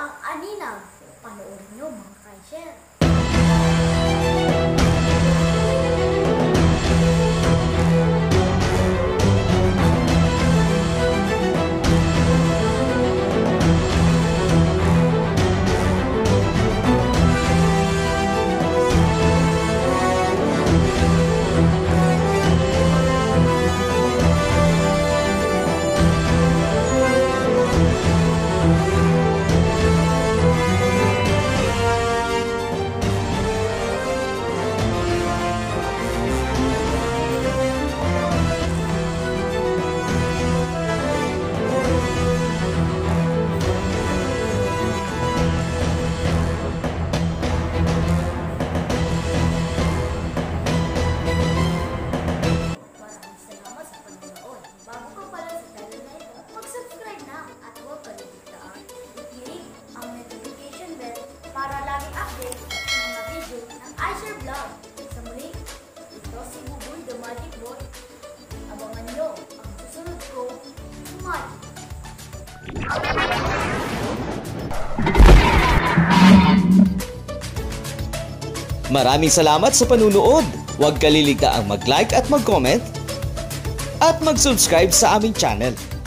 ang aninag. Panoorin nyo mga ka-share. Para laging update sa mga video ng iShare Vlog. Sa muli, ito si Buboy the Magic Boy. Abangan nyo ang susunod ko, Magic. Maraming salamat sa panunood. Huwag kaliligtaang mag-like at mag-comment at mag-subscribe sa aming channel.